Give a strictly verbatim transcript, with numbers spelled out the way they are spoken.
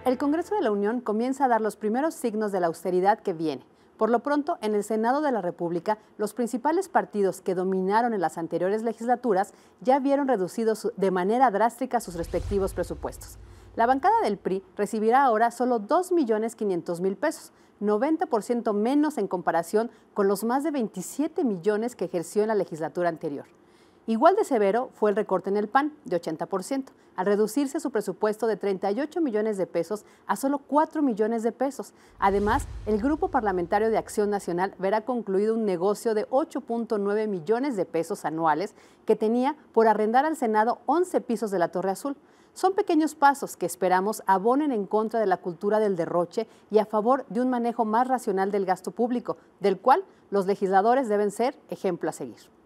El Congreso de la Unión comienza a dar los primeros signos de la austeridad que viene. Por lo pronto, en el Senado de la República, los principales partidos que dominaron en las anteriores legislaturas ya vieron reducidos de manera drástica sus respectivos presupuestos. La bancada del P R I recibirá ahora solo dos millones quinientos mil pesos, noventa por ciento menos en comparación con los más de veintisiete millones que ejerció en la legislatura anterior. Igual de severo fue el recorte en el P A N, de ochenta por ciento, al reducirse su presupuesto de treinta y ocho millones de pesos a solo cuatro millones de pesos. Además, el Grupo Parlamentario de Acción Nacional verá concluido un negocio de ocho punto nueve millones de pesos anuales que tenía por arrendar al Senado once pisos de la Torre Azul. Son pequeños pasos que esperamos abonen en contra de la cultura del derroche y a favor de un manejo más racional del gasto público, del cual los legisladores deben ser ejemplo a seguir.